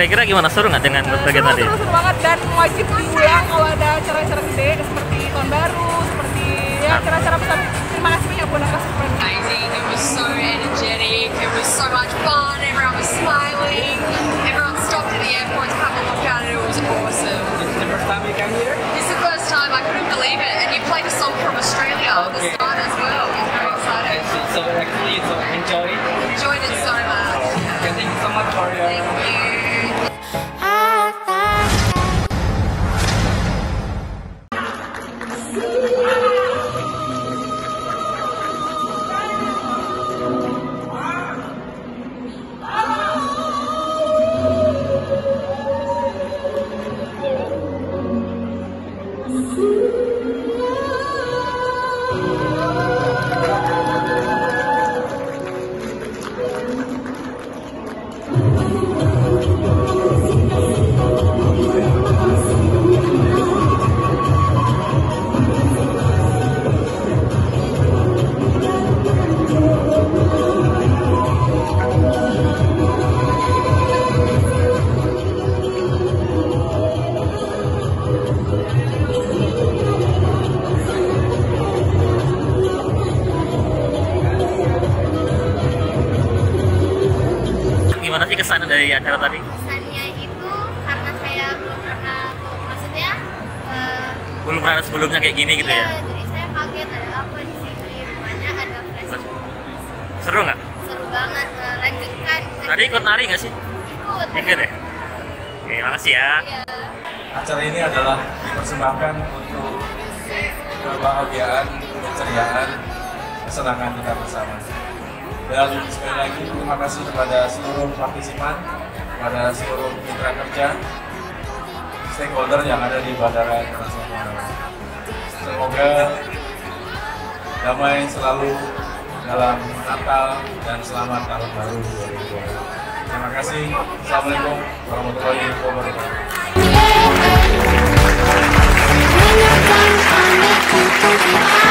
Kira-kira gimana, seru nggak dengan bagian tadi? Seru banget dan wajib diulang kalau ada acara-acara gede seperti tahun baru, seperti ya acara-acara besar. Terima kasih banyak buat Naka Super. Amazing. It was so energetic. It was so much fun. Everyone was smiling. Everyone stopped at the airport to have a look at it. It was awesome. This is the first time you came here? It's the first time. I couldn't believe it. And you played a song from Australia at the start as well. I was very excited. So actually, so enjoy it. Enjoyed it so much. Thank you so much for your. Thank you. Gimana sih kesan dari acara tadi? Kesannya itu karena saya belum pernah, maksudnya Belum pernah sebelumnya kayak gini gitu ya? jadi saya kaget ada apa di sini, rupanya ada flash. Seru nggak? Seru banget, lanjutkan. Tadi ikut nari nggak sih? Ikut. Ikut ya? Oke, makasih ya. Iya. Acara ini adalah dipersembahkan untuk kebahagiaan, keceriaan, kesenangan kita bersama. Dan sekali lagi terima kasih kepada seluruh partisipan, kepada seluruh mitra kerja, stakeholder yang ada di Bandara Internasional. Semoga damai selalu dalam Natal dan selamat tahun baru 2020. Terima kasih. Assalamualaikum warahmatullahi wabarakatuh.